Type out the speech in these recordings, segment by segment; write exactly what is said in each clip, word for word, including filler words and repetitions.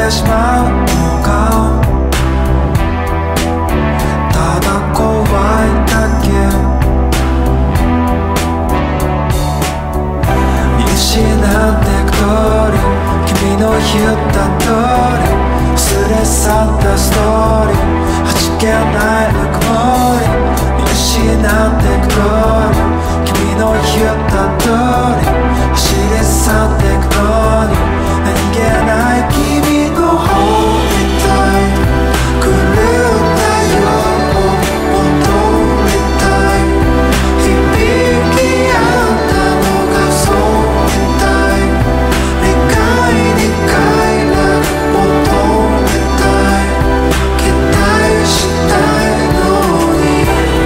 てしまうのか、ただ怖いだけ。見失ってく通り、君の言った通り、忘れ去ったストーリー、弾けないぬくもり。見失ってく通り、君の言った通り、走り去ってくのに何気ない君の方にたい、狂ったよう戻りたい、響き合ったのがそうみたい、にかいにかいは戻りたい、期待したいのに。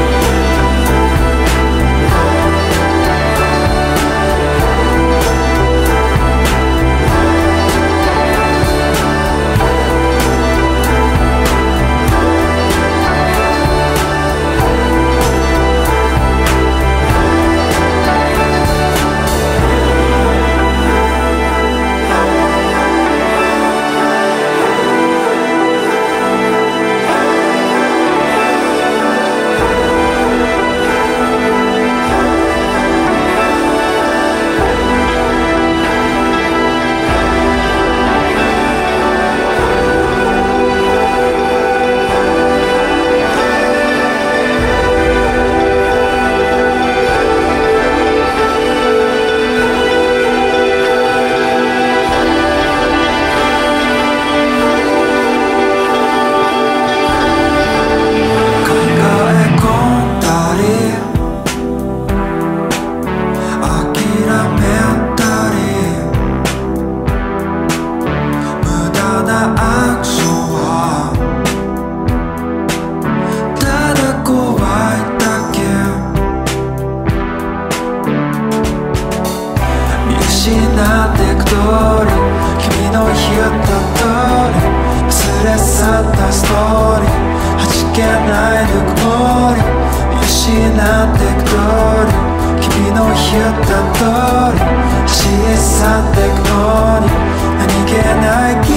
失ってく通り、君の言った通り、忘れ去ったストーリー、弾けないぬくもり。見失ってく通り、君の言った通り、走り去ってくのに何気ない